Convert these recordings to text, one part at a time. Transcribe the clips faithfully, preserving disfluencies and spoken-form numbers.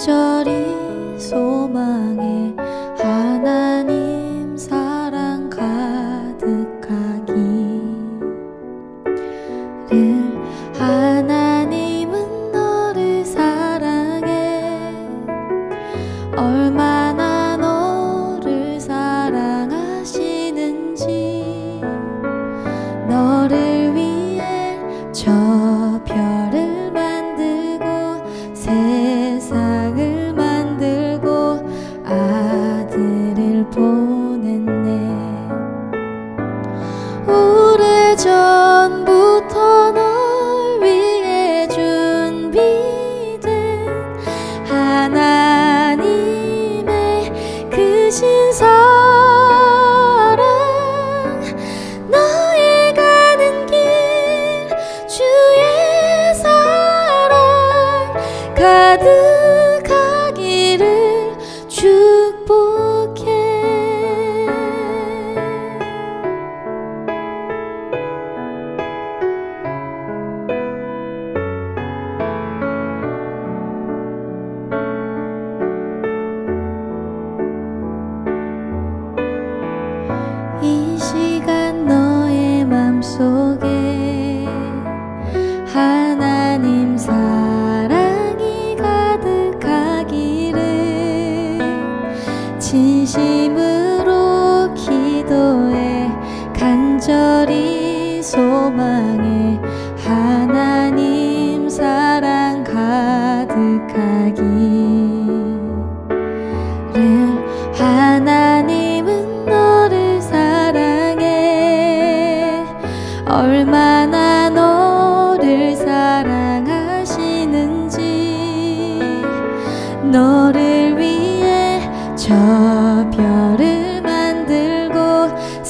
간절히 소망해 하나님 사랑 가득하기를. 하나님은 너를 사랑해. 얼마나 너를 사랑하시는지. 너를 위해 저 별을 만들고 세상을 만들고 아들을 보냈네. 오래전부터 널 위해 준비된 하나님의 크신 사랑. 너의 가는 길 주의 사랑 가득하기를 축복해. 이 시간 너의 맘속에 하나님 사랑이 가득하기를. 진심으로 기도해 간절히 소망해 하나님 사랑 가득하기를. 하나님은 너를 사랑해. 얼마나 너를 사랑하시는지. 너를 위해 저 별을 만들고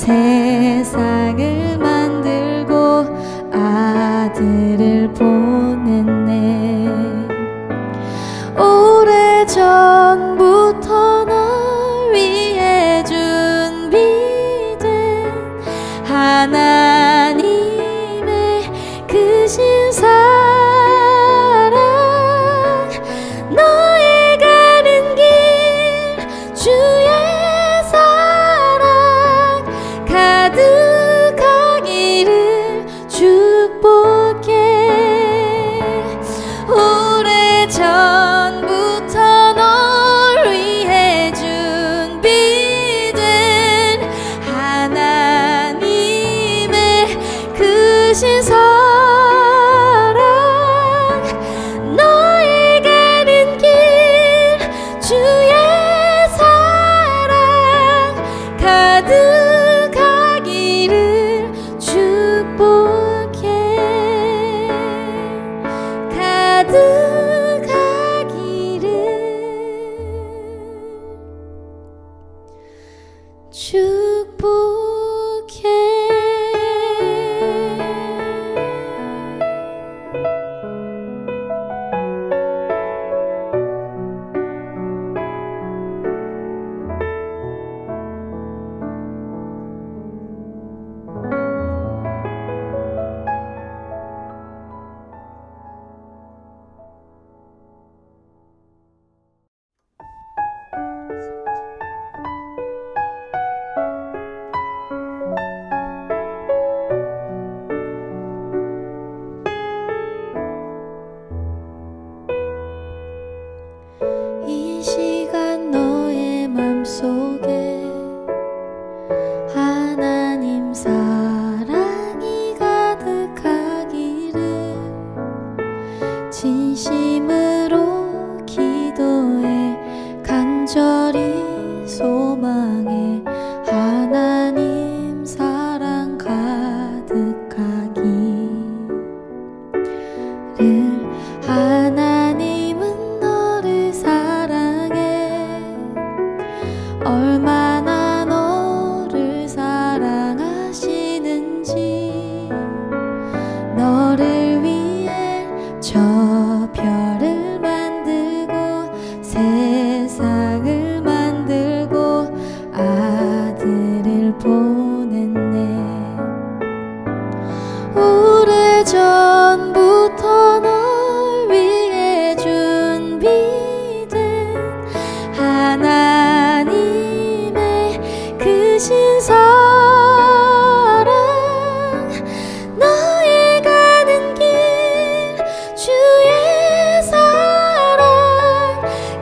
세상을 만들고 아들을 보냈네. 오래전부터 널 위해 준비된 하나님의 크신 사랑. 너의 가는 길 주의 사랑 가득하기를 축복해. 오래전부터 널 위해 준비된 하나님의 크신 사랑. 너의 가는 길 주의 사랑 가득하기를 축복해. 가득하기를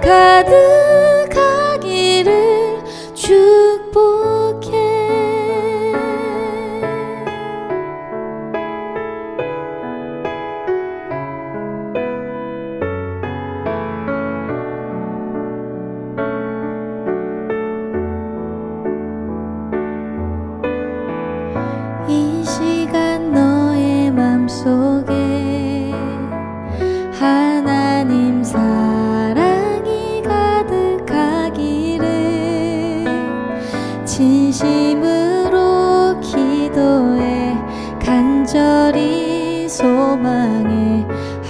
가득하기를 축복해. 이 시간 너의 맘속에 하나님 사랑이 가득하기를 진심으로 기도해 간절히 소망해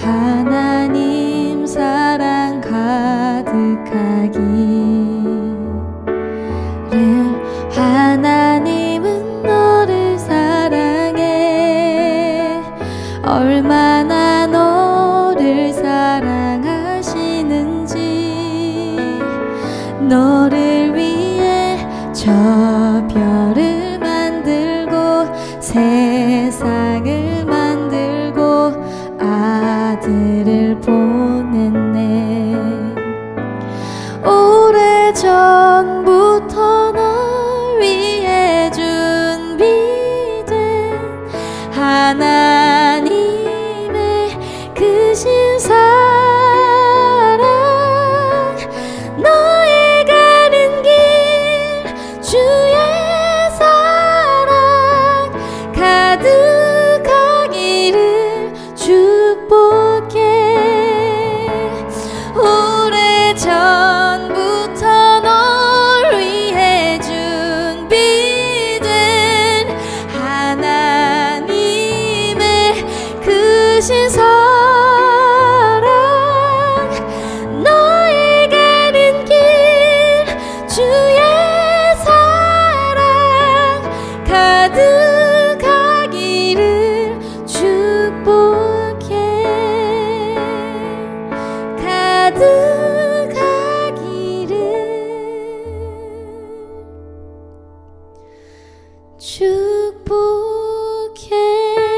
하나님 사랑 가득하기를. 하나님은 너를 사랑해. 얼마나 너를 사랑하시는지. 너를 위해 저 별을 만들고 세상을 만들고 아들을 보냈네. 오래전부터 널 위해 준비된 하나님의 크신 사랑. 너의 가는 길 주의 사랑 가득하기를 축복해. 오래전부터 널 위해 준비된 하나님의 크신 사랑. 너의 가는 길 주의 사랑 가득하기를 축복해. 가득하기를 축복해.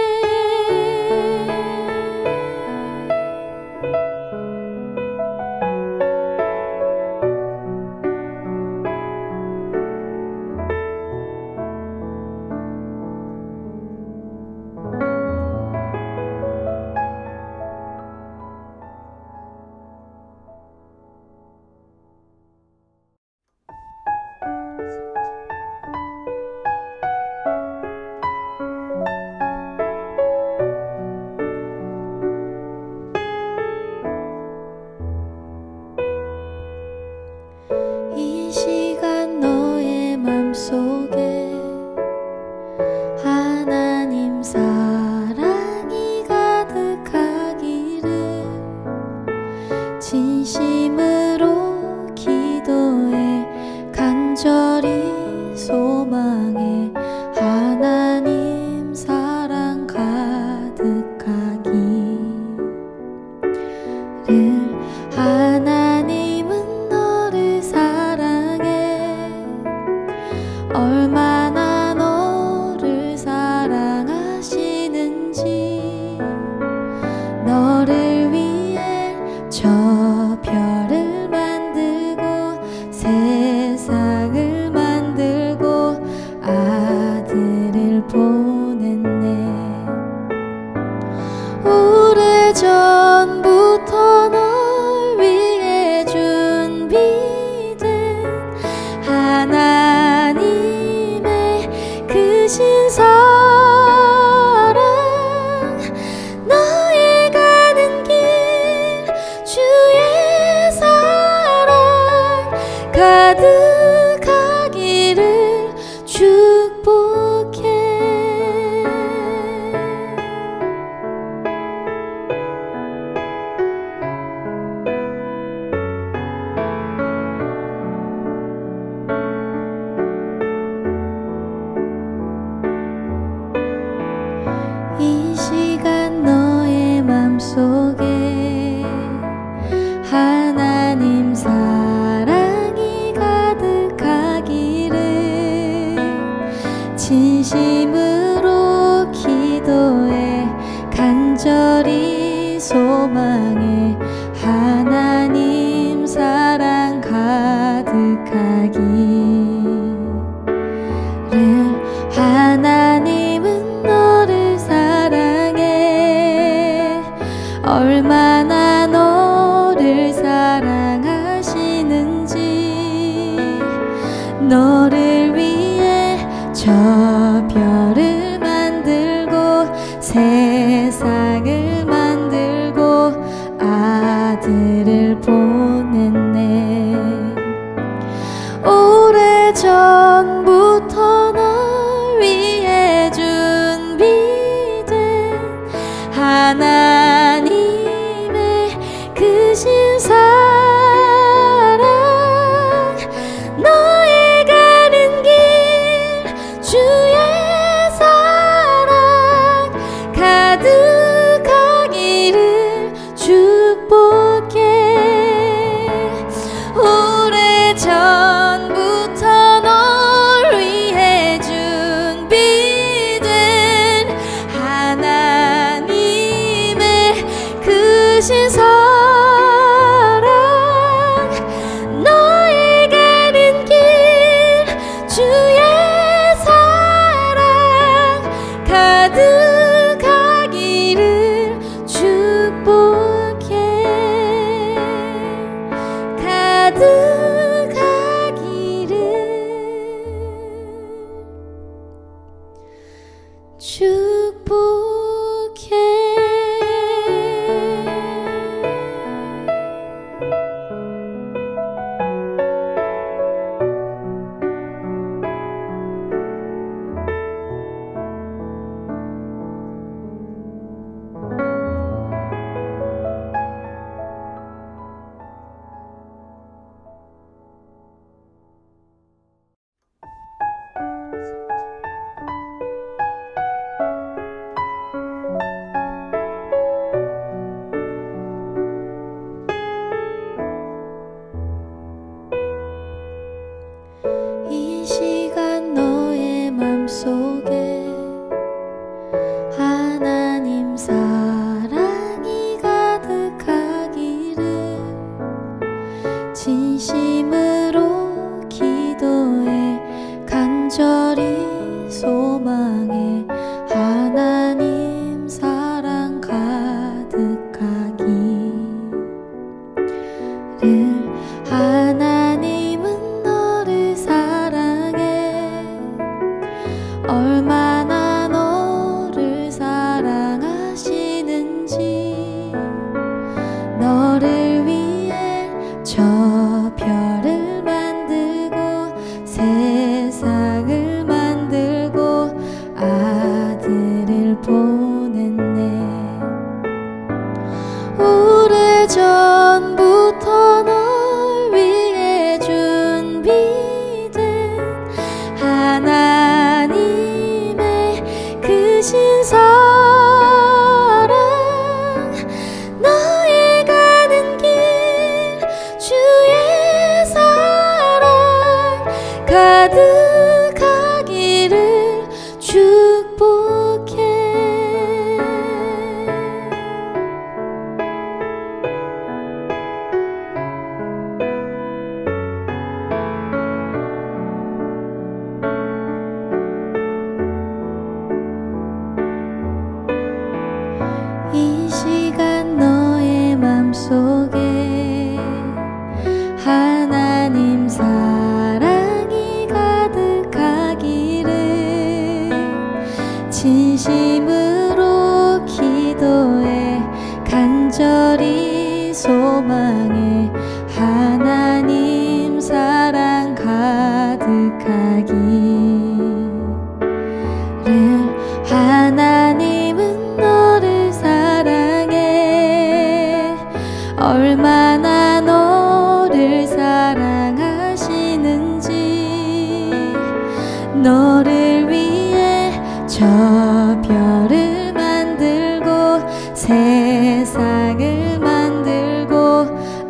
이 시간 너의 맘속에 하나님 사랑이 가득하기를 진심으로 기도해 간절히 소망해 하나님 사랑 가득하기를. 하나님은 너를 사랑해. 얼마나 너를 사랑하시는지. 너를 위해 저 별을 만들고 세상을 만들고 아들을 보냈네. 오래전부터 널 위해 준비된 하나님의 크신 사랑. 너의 가는 길 주의 사랑 가득하기를 축복해. 이 시간 너의 맘속에 하나님 사랑이 가득하기를 진심으로 기도해 간절히 소망해 하나님 사랑 하나님은 너를 사랑해. 얼마나 너를 사랑하시는지. 너를 위해 저 별을 만들고 세상을 만들고 아들을 보냈네. 오래전부터 널 위해 준비된 하나님의 크신 사랑. 너의 가는 길 주의 사랑 가득하기를 축복해. 오래전부터 널 위해 준비된 하나님의 크신 사랑. 너의 가는 길 주의 사랑 가득하기를 축복해. 가득하기를 축복해. 이 시간 너의 맘속에 하나님 사랑이 가득하기를 진심으로 기도해 간절히 소망해. 하나님 사랑 가득하기를. 하나님은 너를 사랑해. 얼마나 너를 사랑하시는지. 너를 위해 저 별을 만들고 세상을 만들고 아들을 보냈네. 오래전부터 널 위해 준비된 하나님의 크신 사랑. 너의 가는 길 주의 사랑 가득하기를 축복해. 이 시간 너의 맘속에 하나님 사랑이 가득하기를 진심으로 기도해 간절히 소망해. 하나님 사랑 가득하기를. 하나님은 너를 사랑해. 얼마나 너를 사랑하시는지. 너를 위해 저 별을 만들고 세상을 만들고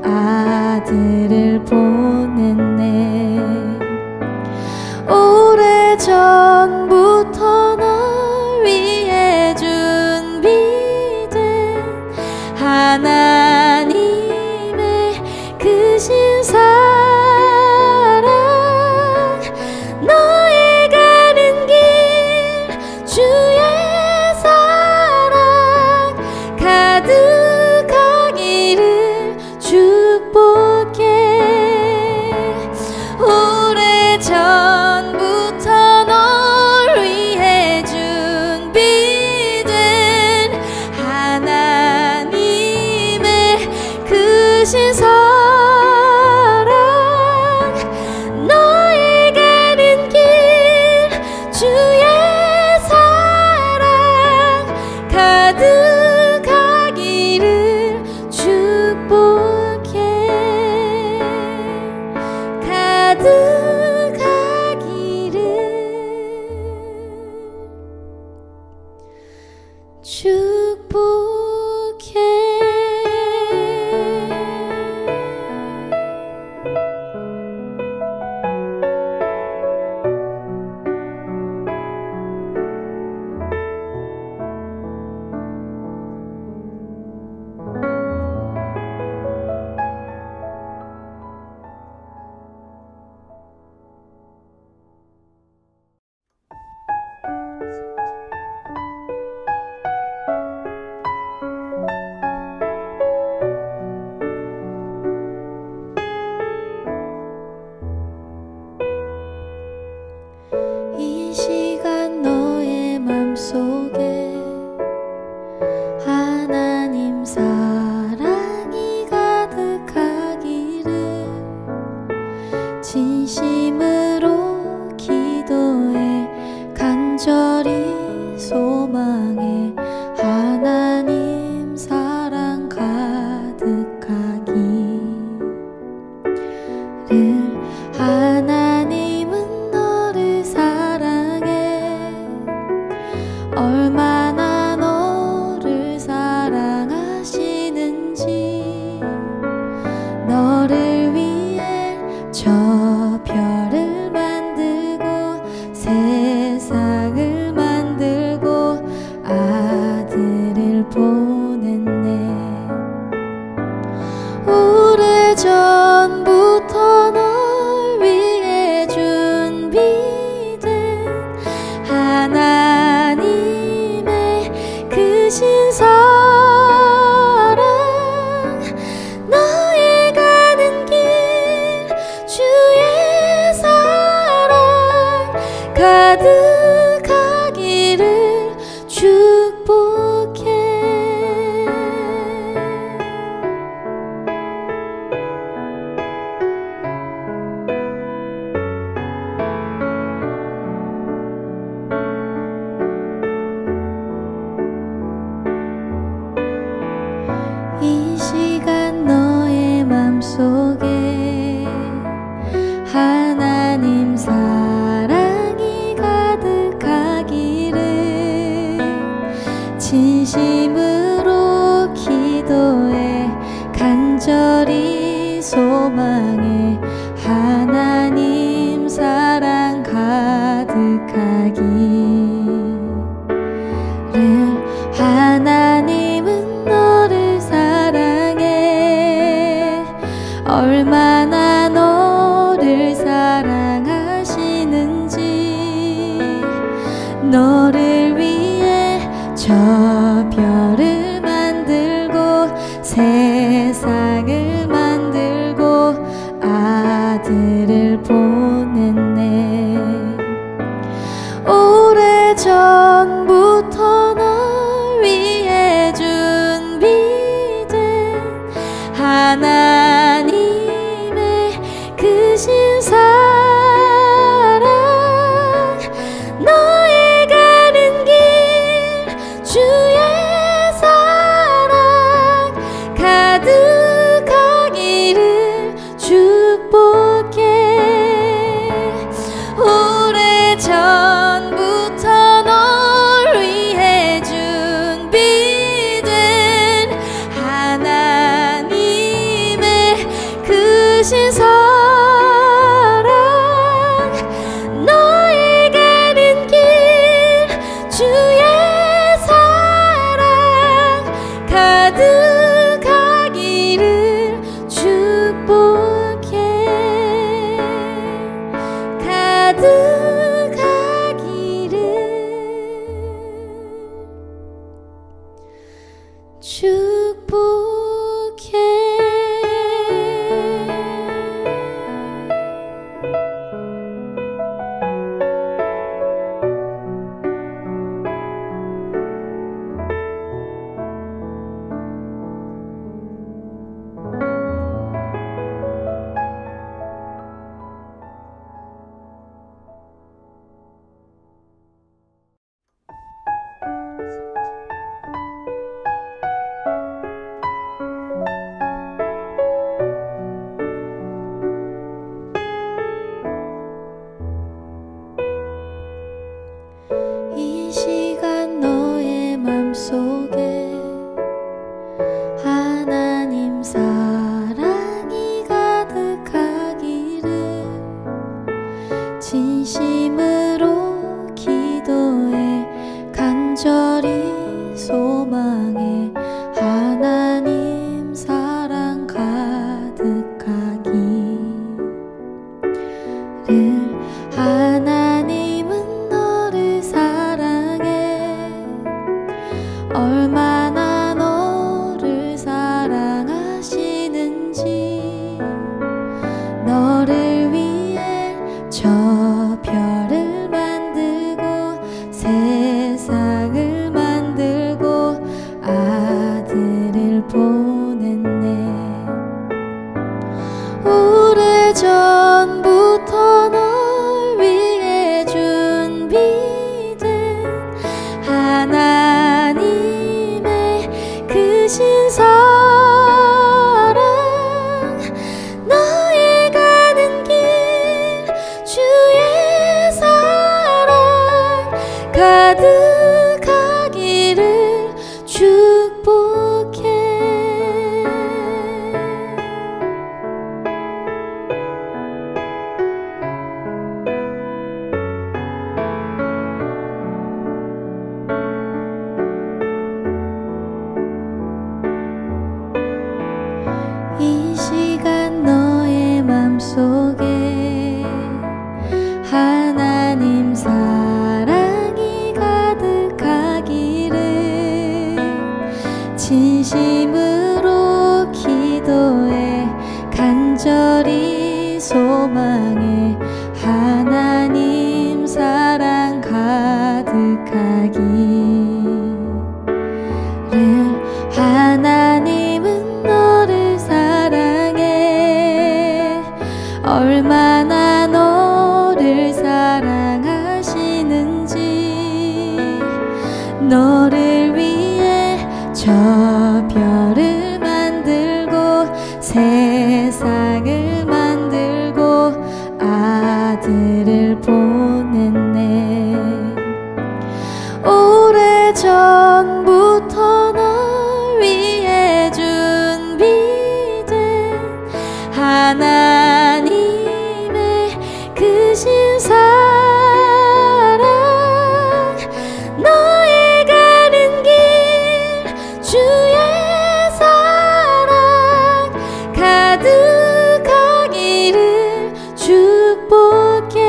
아들을 보냈네. 오래전부터 널 위해 준비된 하나님의 크신 사랑. 크신 사랑 너의 가는 길 주의 사랑 가득하기를 축복해 가득하기를 축복해 이 시간 너의 맘속에 하나님 사랑이 가득하기를 진심으로 기도해 간절히 소망해 하나님 사랑 가득하기를 하나님은 너를 사랑해 얼마나 너를 사랑하시는지 너를 위해 저 별을 만들고 세상을 만들고 아들을 보냈네 오래전부터 널 위해 준비된 하나님의 크신 사랑 너의 가는 길 주의 사랑 가득하기를 축복해 이 시간 너의 맘속에 하나님 사랑이 가득하기를 진심으로 기도해 간절히 소망해 하나님 사랑 가득하기를 하나님은 너를 사랑해 얼마나 너를 사랑하시는지 너를 위해 저 별을 만들고 세상을 만들고 아들을 보냈네 오래전부터 널 위해 준비된 하나님의 크신 사랑 너의 가는 길 주의 사랑 가득하기를 축복해 오래전부터 널 위해 준비된 하나님의 크신 사랑 너의 가는 길 주의 사랑 가득하기를 축복해 가득하기를 축복해 소망에 하나님 사랑 가득하기를. 하나님은 너를 사랑해. 얼마나 너를 사랑하시는지. 너를 위해 저 별을 만들고 세상을 만들고 아들을 보냈네. 오래전부터 널 위해 준비된 하나님의 크신 사랑. 너의 가는 길 주의 사랑 가득하기를 축복해.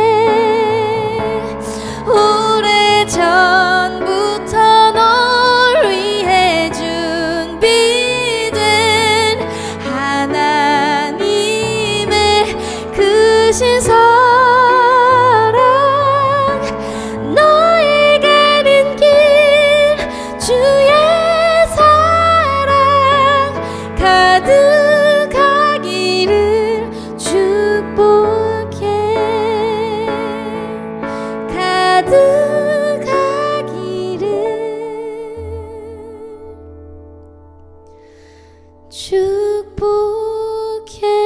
오래전부터 널 위해 준비된 하나님의 크신 사랑. 너의 가는 길 주의 사랑 가득하기를 축복해. 가득하기를 축복해.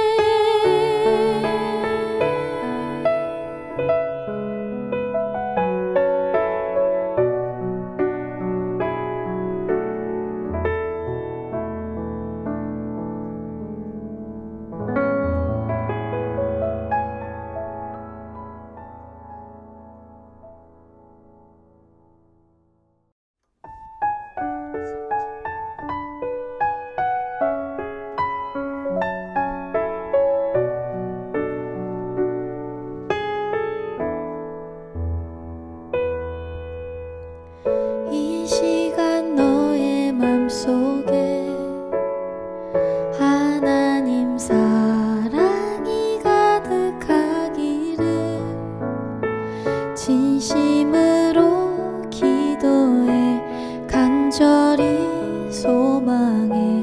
이 시간 너의 맘속에 하나님 사랑이 가득하기를. 진심으로 기도해 간절히 소망해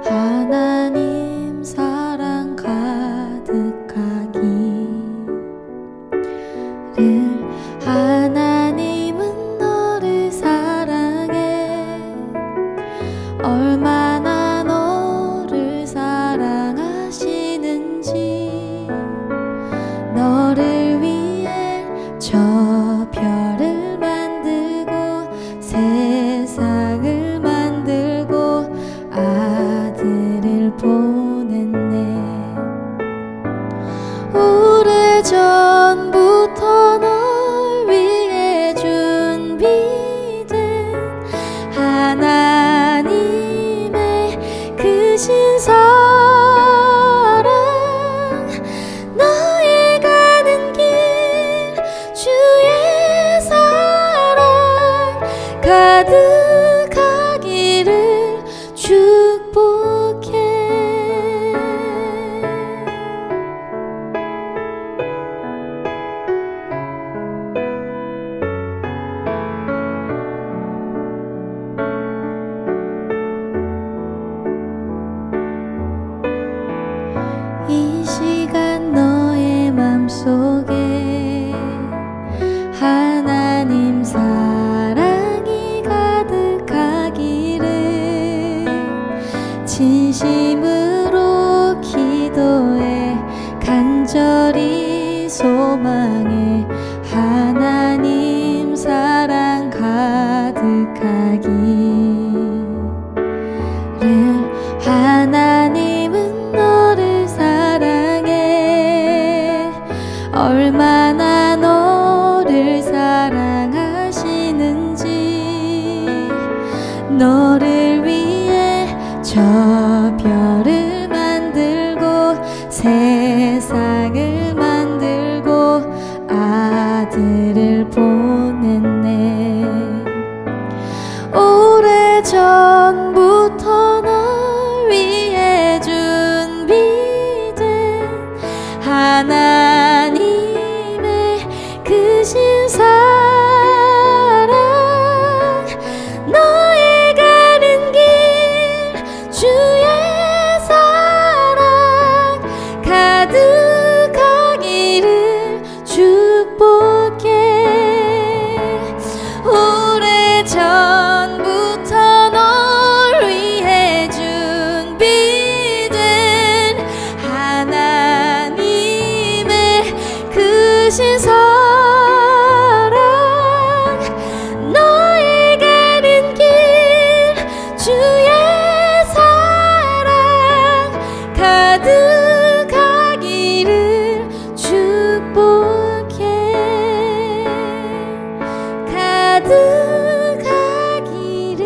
하나님 사랑 가득하기를. 하나님은 너를 사랑해. 얼마나 너를 사랑하시는지. 너를 위해 저 별을 만들고 세상을 만들고 아들을 보냈네. 오래전부터 널 위해 준비된 하나님의 크신 사랑. 너의 가는 길 주의 사랑 가득하기를 축복해. 이 시간 너의 맘속에 하나님 사랑이 가득하기를. 진심으로 기도해 간절히 소망해 하나님 사랑 가득하기를. 하나님은 너를 사랑해. 얼마나 너를 사랑하시는지. 너를 위해 저 별을 만들고 세상을 만들고 아들을 보냈네. 오래전부터 널 위해 준비된 가득하기를 축복해. 가득하기를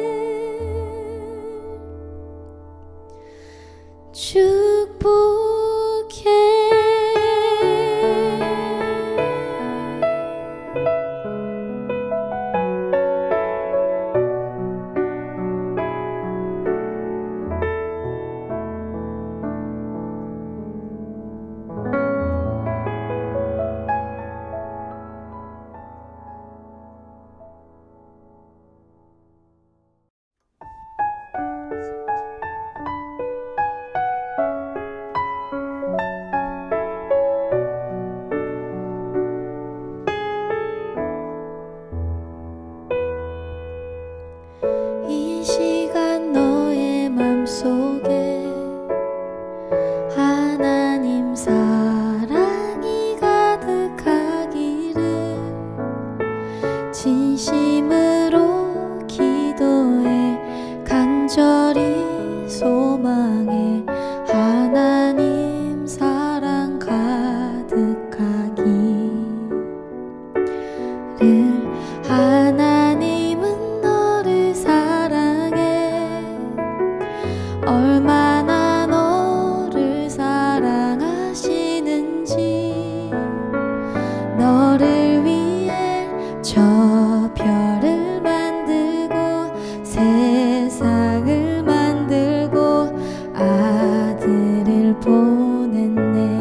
축복해. 이 시간 너의 맘속에 하나님 사랑이 가득하기를 진심으로 기도해 간절히 소망해. 하나님 사랑 가득하기를. 하나님은 너를 사랑해. 얼마나 너를 사랑하시는지. 너를 위해 저 별을 만들고 세상을 만들고 아들을 보냈네.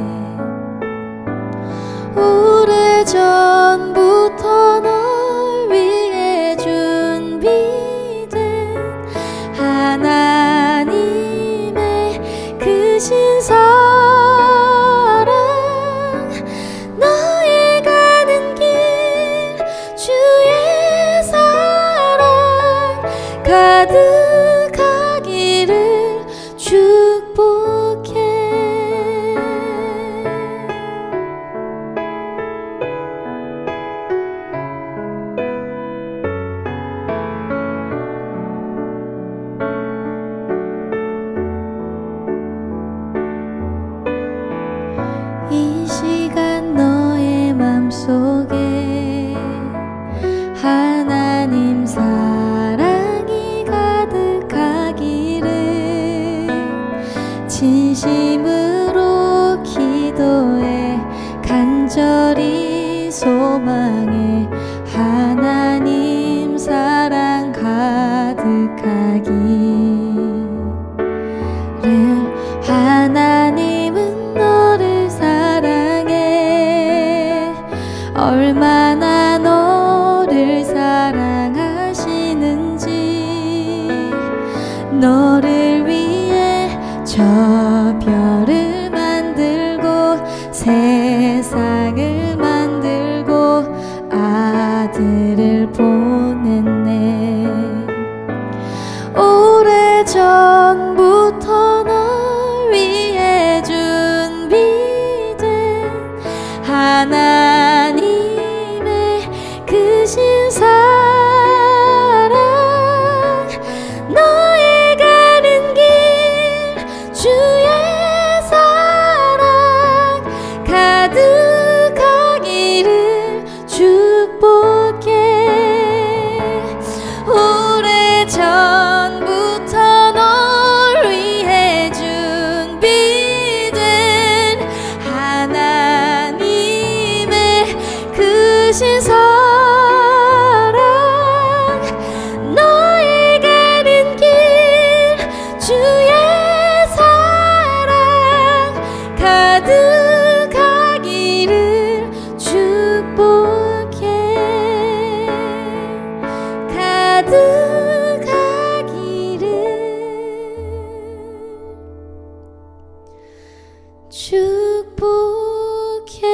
오래전부터 널 위해 준비된 하나님의 크신 사랑. 너의 가는 길 주의 사랑 가득하기를 축복해. 이 시간 너의 맘속에 하나님 사랑이 가득하기를 진심으로 기도해 간절히 소망해. 하나님 사랑 가득하기를. 하나님은 너를 사랑해. 얼마나 너를 사랑하시는지. 너를 위해 저 별을 만들고 세상을 만들고 아들을 보냈네. 오래전부터 널 위해 준비된 하나님의 크신 사랑. 너의 가는 길 주의 사랑 가득하기를 축복해. 오래전부터 널 위해 준비된 하나님의 크신 사랑. 너의 가는 길 주의 사랑 가득하기를 축복해. 가득하기를 축복해.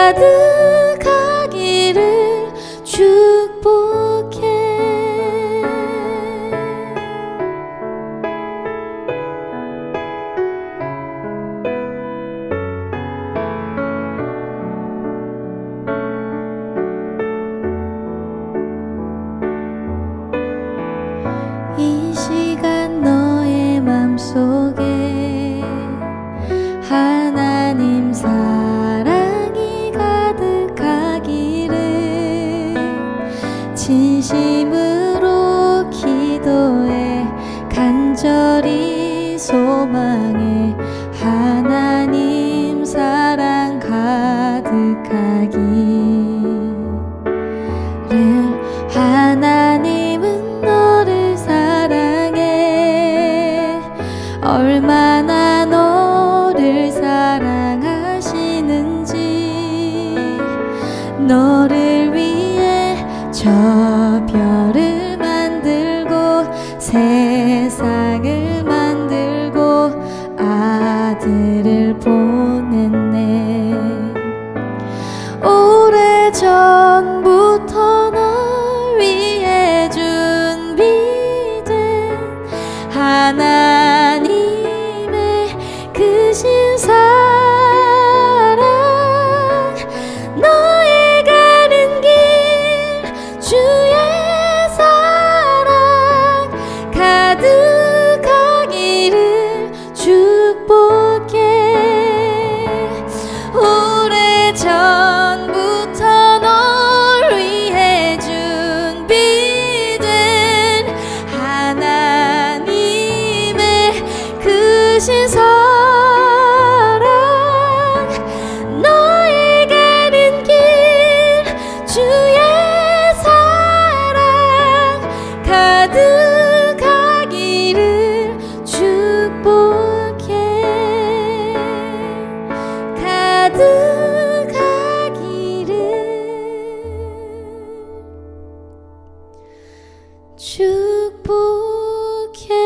가득하기를 축복해. 이 시간 너의 맘속에 하나님 사랑이 가득하기를 진심으로 기도해 간절히 소망해 하나님 사랑 가득하기를. 하나님은 너를 사랑해. 얼마나 너를 사랑하시는지. 너를 위해 저 별을 만들고 세상을 만들고 아들을 보냈네. 오래전부터 널 위해 준비된 하나님의 크신 사랑. 너의 가는 길 주의 사랑 가득하기를 축복해. 오래전부터 널 위해 준비된 하나님의 크신 사랑. 너의 가는 길 주의 사랑 가득하기를 축복해. 가득하기를 축복해.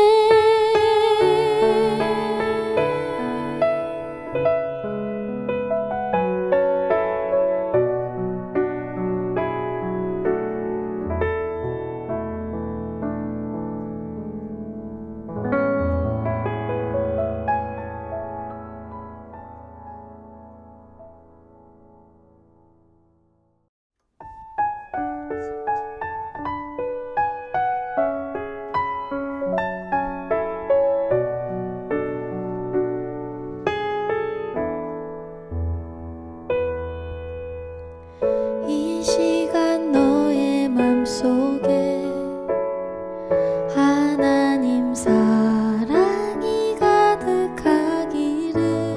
이 시간 너의 맘속에 하나님 사랑이 가득하기를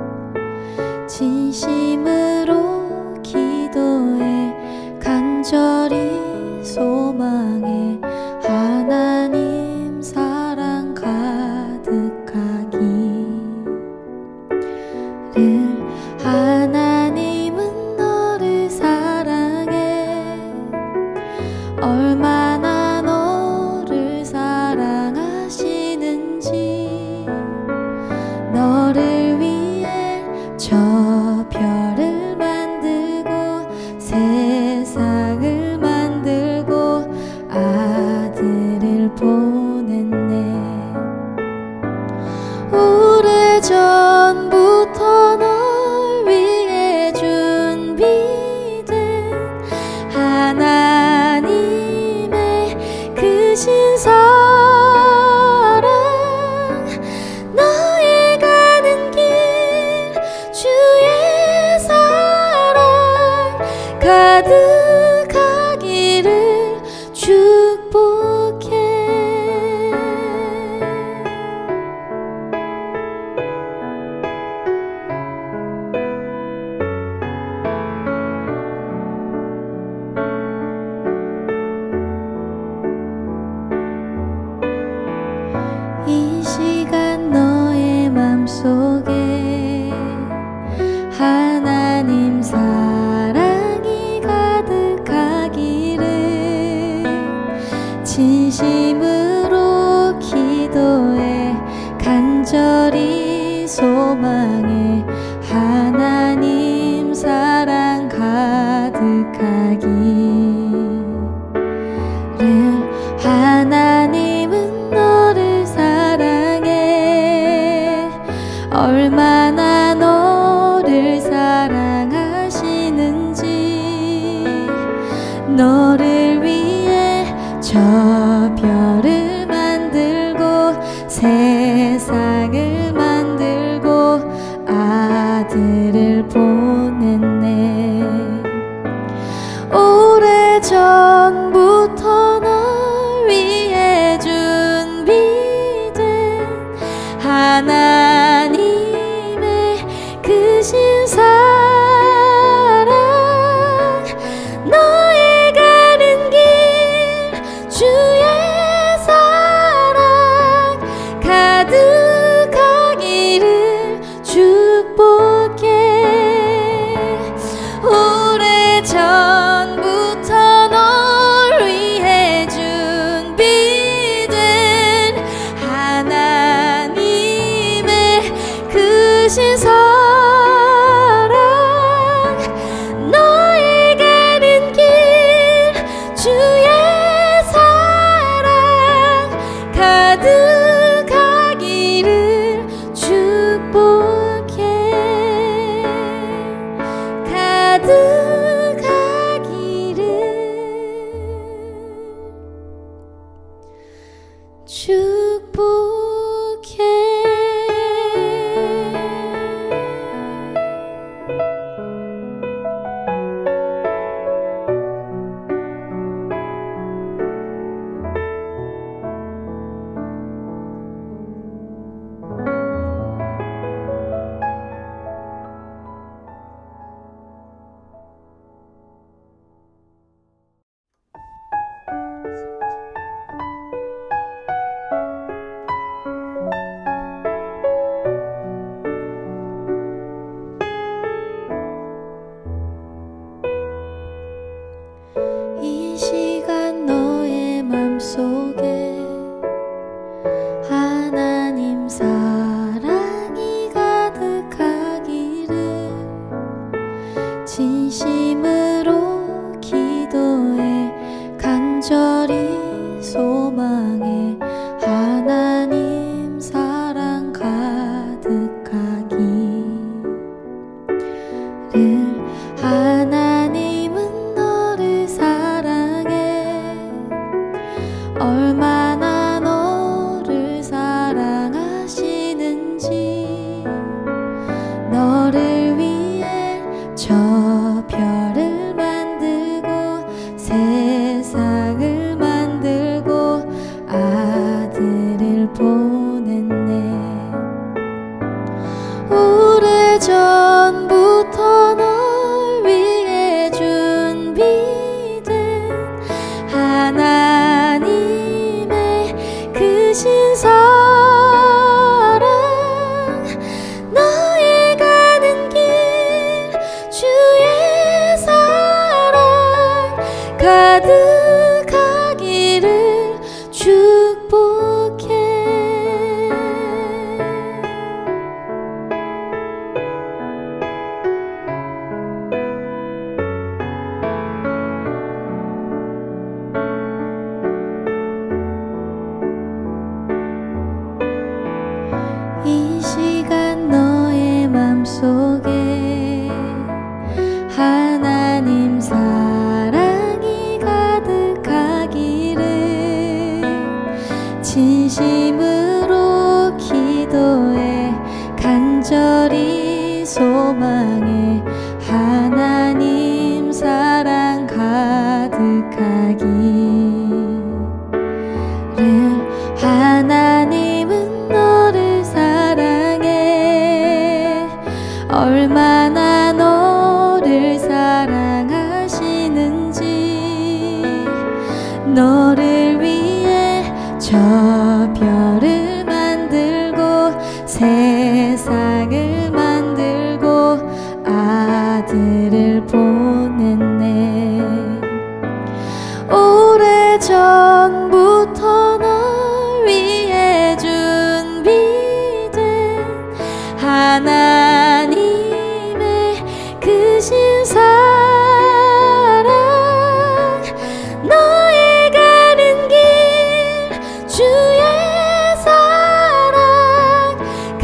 진심으로 기도해 간절히 소망해 하나님 사랑 가득하기를. 하나님은 너를 사랑해. 얼마나 너를 사랑하시는지. 너를 위해 저 별을 만들고 세상을 만들고 아들을 보냈네. 오래전부터 널 위해 준비된 하나님의 크신 사랑. 너의 가는 길 주의 사랑 가득하기를 축복해. 이 시간 너의 맘속에 하나님 사랑이 가득하기를 진심으로 기도해 간절히 소망해 하나님 사랑 오래전부터 널 위해 준비된 하나님의 크신 사랑, 너의 가는 길 주의 사랑 가득하기를 축복해. 오래전부터 널 위해 준비된 하나님의 크신 사랑, 너의 가는 길 주의 사랑 가득하기를 축복해. 가득하기를 축복해. 이 시간 너의 맘속에 하나님 사랑이 가득하기를 진심으로 기도해 간절히 소망해. 하나님 사랑 가득하기를. 하나님은 너를 사랑해. 얼마나 너를 사랑하시는지 너를 위해 저 별을 만들고 세상을 만들고 아들을 보냈네. 오래전부터 널 위해 준비된 하나님의 크신 사랑, 너의 가는 길 주의 사랑 가득하기를 축복해. 이 시간 너의 맘속에 하나님 사랑이 가득하기를 진심으로 기도해 간절히 소망해. 하나님 사랑 가득하기를. 하나님은 너를 사랑해. 얼마나 너를 사랑하시는지 너를 위해 저 별을 만들고 세상을 만들고 아들을 보냈네. 오래전부터 널 위해 준비된 하나님의 크신 사랑, 너의 가는 길 주의 사랑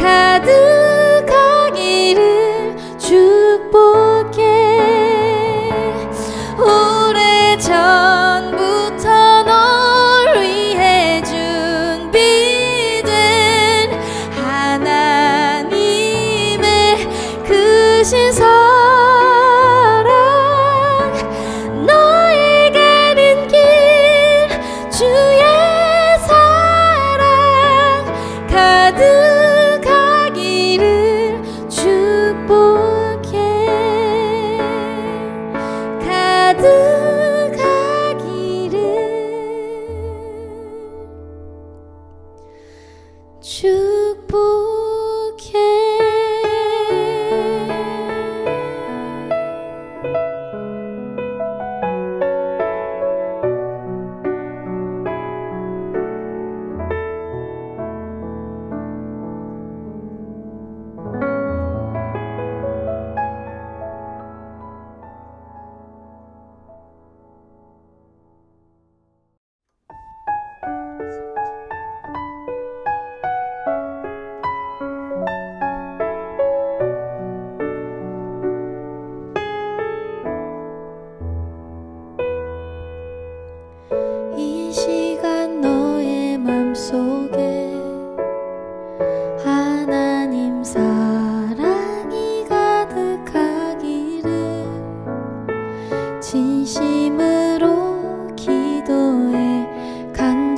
가득하기를 축복해. 오래전부터 널 위해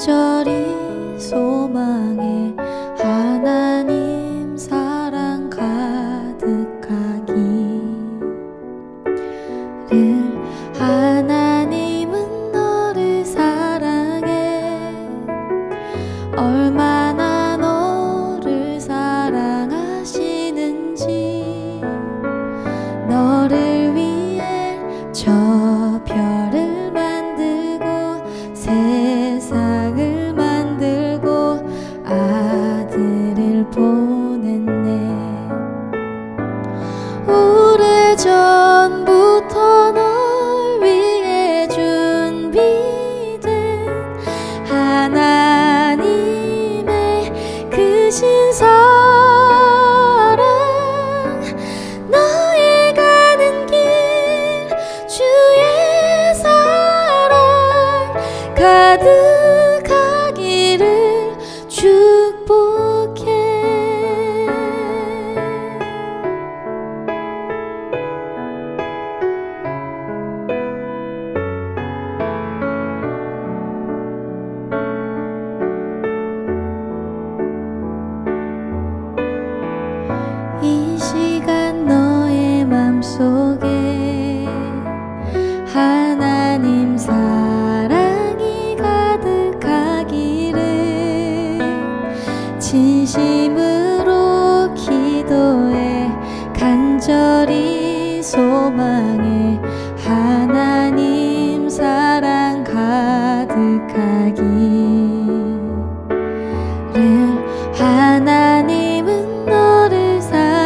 간절히 소망해 하나님 사랑 가득하기를. 하나님은 너를 사랑해. 얼마나 너를 사랑하시는지. 너를 위해 저 별을 만들고 세상을 만들고 아들을 보냈네. 오래전부터 널 위해 준비된 하나님의 크신 사랑. 너의 가는 길 주의 사랑 가득하기를 축복해. 이 시간 너의 맘속에 하나님 사랑이 가득하기를. 진심으로 기도해 간절히 소망해 하나님 사랑 가득하기를. 하나님은 너를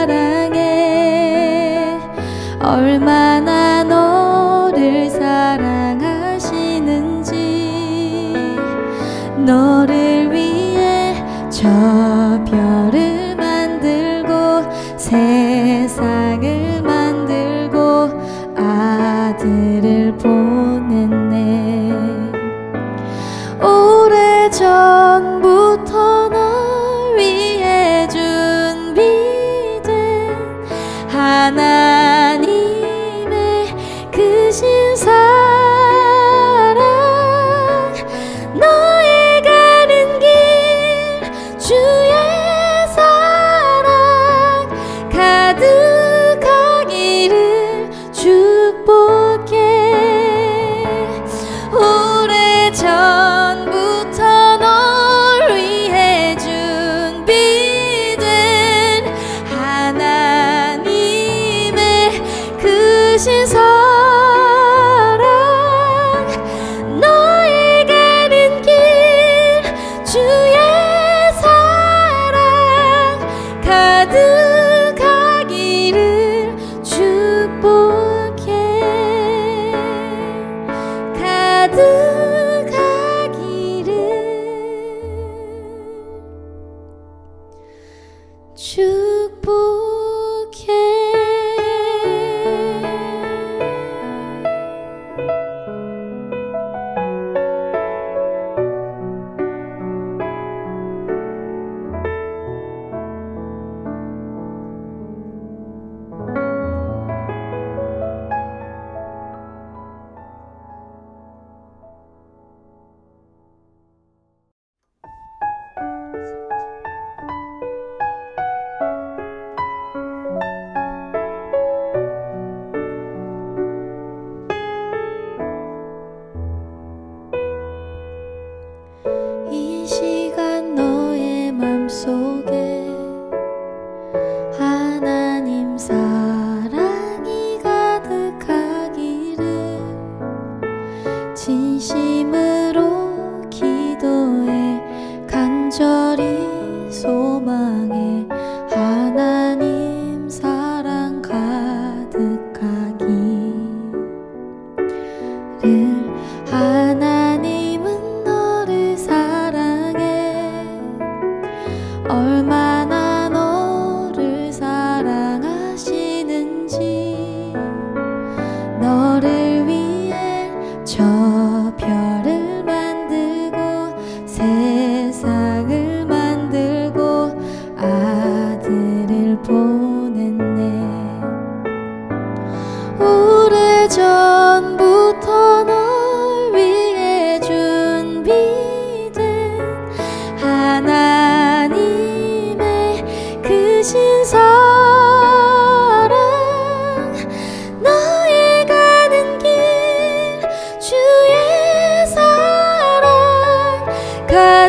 사랑해. 얼마나 너를 사랑하시는지. 너를 위해 저 별을 만들고 세상을 만들고 아들을 보냈네. 오래전부터 널 위해 준비된 하나님의 크신 사랑. 너의 가는 길 주의 사랑 가득하기를 축복해. 오래전부터 널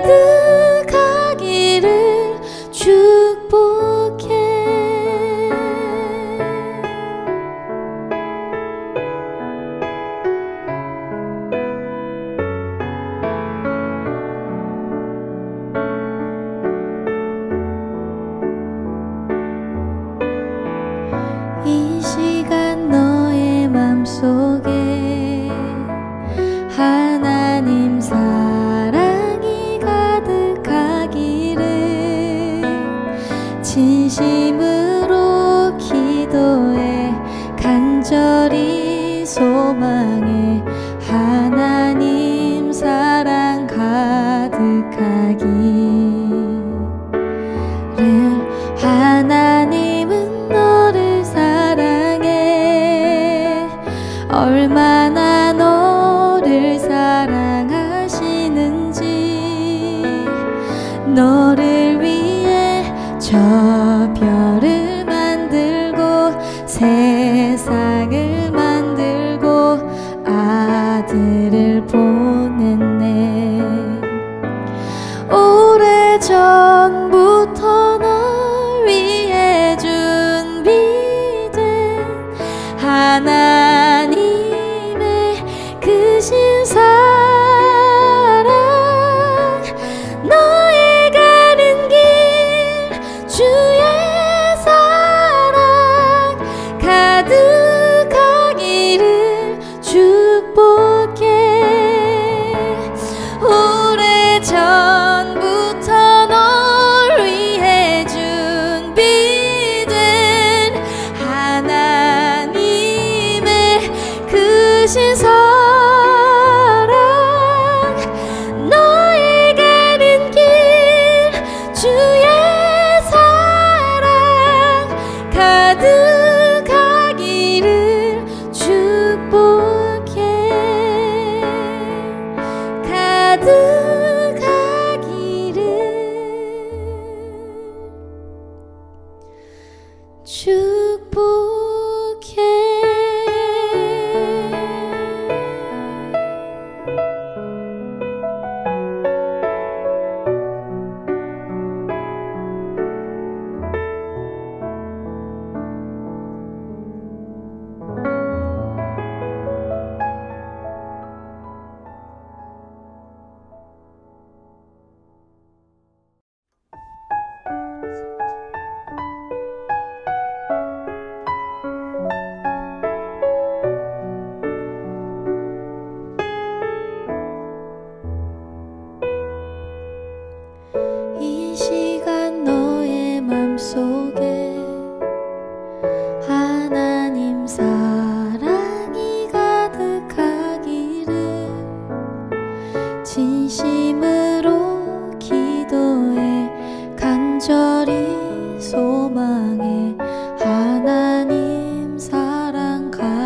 가득하기를 축복해. 이 시간 너의 맘속에 하나님 사랑이 가득하기를 진심으로 기도해 간절히 소망해 하나님 사랑 가득하기를. 하나님은 너를 사랑해. 얼마나 너를 사랑하시는지 너를 위해 저 별을 만들고 세상을 만들고 아들을 보냈네. 오래전부터 널 위해 준비된 하나님의 크신 사랑. 너의 가는 길 주의 사랑 가득하기를 축복해. 오래전부터 널 위해 준비된 하나님의 크신 사랑. 너의 가는 길 주의 사랑 가득하기를 축복해. 가득하기를 축복해. 이 시간 너의 맘속에 하나님 사랑이 가득하기를 진심으로 기도해 간절히 소망해 하나님 사랑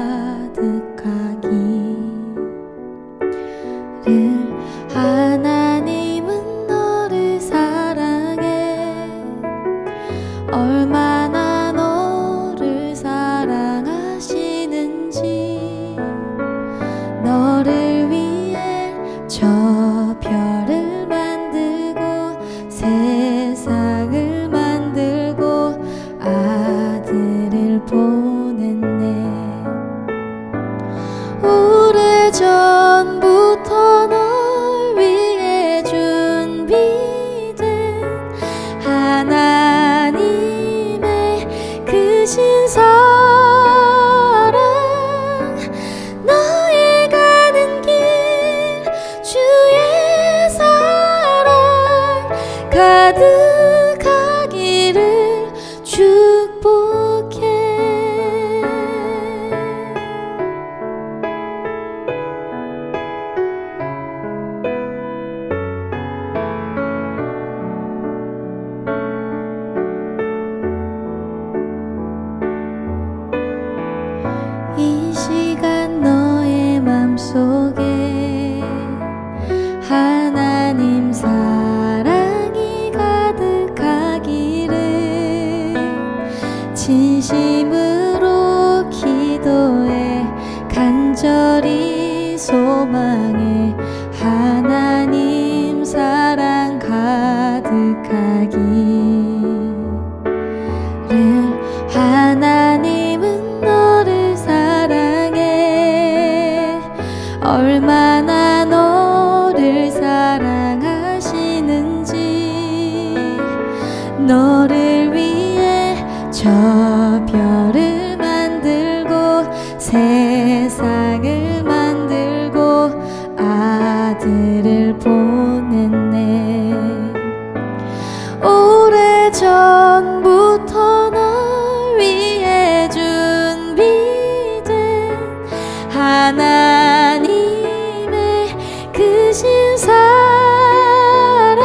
가득하기를. 하나님은 너를 사랑해. 얼마나 너를 사랑하시는지 너를 위해 저 별을 만들고 세상을 만들고 아들을 보냈네. 오래전부터 널 위해 준비된 하나님의 크신 사랑. 너의 가는 길 주의 하나님은 너를 사랑해. 얼마나 너를 사랑하시는지. 너를 위해 저 별을 만들고 세상을 만들고 아들을 보냈네. 오래전부터 널 위해 준비된 하나님의 크신 사랑.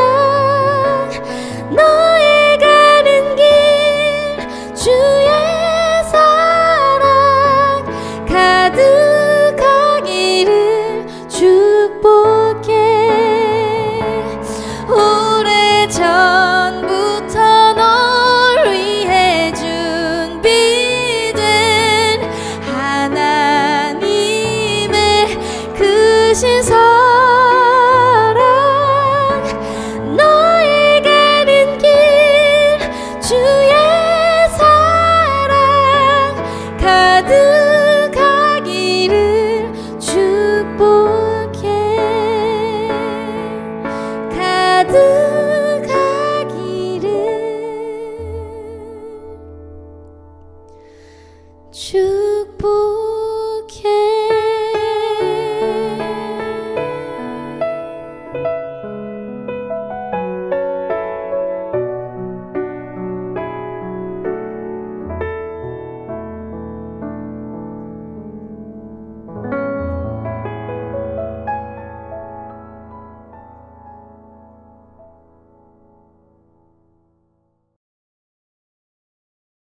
너의 가는 길 주의 사랑 가득하기를 축복해. 오래전부터 널 위해 준비된 하나님의 크신 사랑. 너의 가는 길 주의 사랑 가득하기를 축복해.